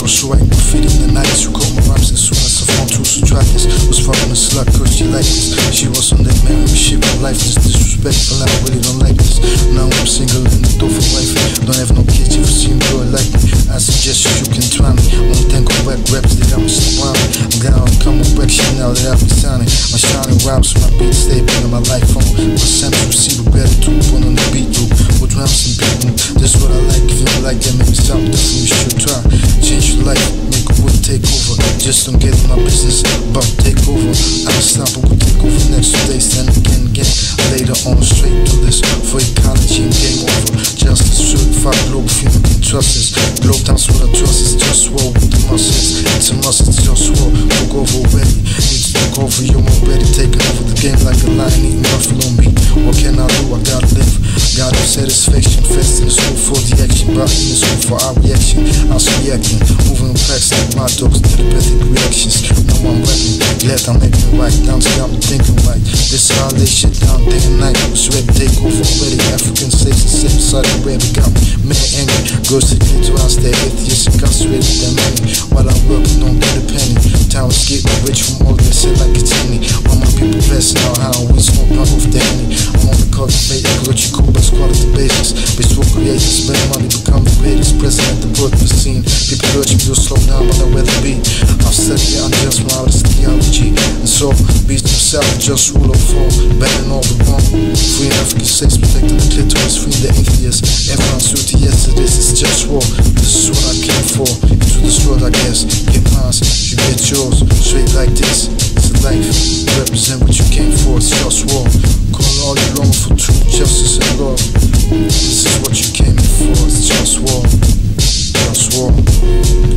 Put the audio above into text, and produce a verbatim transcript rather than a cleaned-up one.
was writing graffiti in the nineties. Who caught my rhymes as soon as I found tools to try this. Was fucking a slut cause she liked this. She was on that man with shit, my life is disrespectful. I really don't like this. Now I'm single in the door for wife. Don't have no kids if you see me girl like me. I suggest you, you can try me. One thing on whack raps that I'm still on. I'm glad I'm coming back shit now that I've been signing. My shining rhymes, my beat stay in my life phone. My sample receiver better to put on the beat loop. With rhymes and beat loop. That's what I like. If you don't like that, make me stop. Definitely you should try. Change your life, make a wood take over. Just don't get in my business about take over. I'm unstoppable, take over next two days, then again, again. Later on, straight to this for ecology and game over. Justice, certified Globalfirm, you can trust this. Globetown's what I trust is JustWar with the muscles. It's a must, it's JustWar. Look over already, need to look over you already. Taking over the game like a lion eating buffalo meat. What can I do? I gotta live. Got no satisfaction, fast in the school for the action. Brought in the school for our reaction. I was reacting, moving past like my dogs, telepathic reactions. Now I'm rapping, glad I'm making it right. Down to got me thinking right. This is how I lay shit down day and night. Was ready to take over already. African states and same side of where we got me. Man angry, girls that get to us, they're atheists, incarcerated, they're many. While I'm working, don't get a penny. Town is getting rich from all this shit like it's any. While my people passing out how we smoke not off the henny. I'm on the cultivate, ecology, cool, but quality basis. Bitch will create, spend money, become the greatest president the world has seen. People urge me to slow down, but I'd rather be. I've studied on just my artist theology. And so, beast himself, just rule of all. Better than all the wrong. Free African states, protecting the clitoris, free the atheists. Everyone's duty, yes it is, it's just war. This is what I came for. To destroy, I guess. Get mine, you get yours. Straight like this, it's a life. Represent what you came for, it's just war. Call all you long for truth, justice and love. This is what you came here for, it's just war. Just war.